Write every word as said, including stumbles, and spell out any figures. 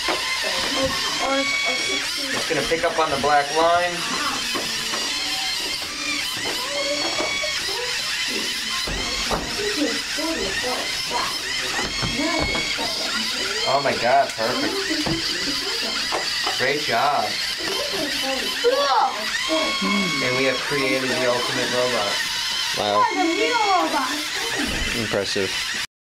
It's going to pick up on the black line. Oh my god, perfect. Great job. And we have created the ultimate robot. Wow. Impressive.